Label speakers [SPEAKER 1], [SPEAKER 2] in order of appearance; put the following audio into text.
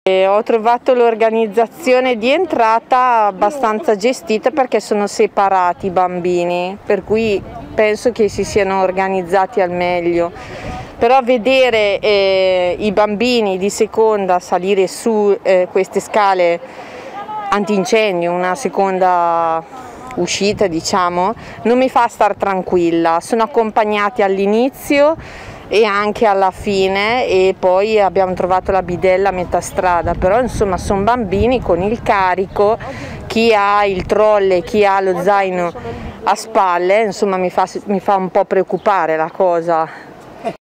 [SPEAKER 1] Ho trovato l'organizzazione di entrata abbastanza gestita perché sono separati i bambini, per cui penso che si siano organizzati al meglio. Però vedere i bambini di seconda salire su queste scale antincendio, una seconda uscita diciamo, non mi fa star tranquilla. Sono accompagnati all'inizio e anche alla fine e poi abbiamo trovato la bidella a metà strada, però insomma sono bambini con il carico, chi ha il trolley, chi ha lo zaino a spalle, insomma mi fa un po' preoccupare la cosa.